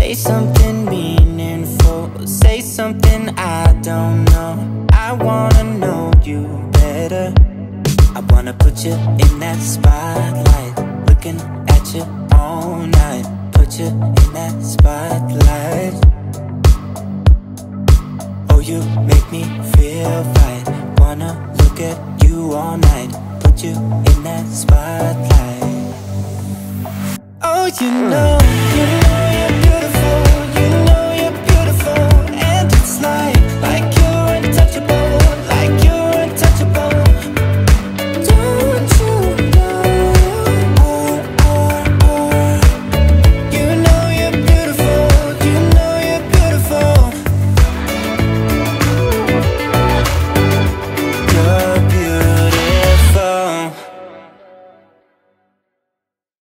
Say something meaningful, say something I don't know. I wanna know you better. I wanna put you in that spotlight, looking at you all night. Put you in that spotlight. Oh, you make me feel right. Wanna look at you all night. Put you in that spotlight. Oh, you know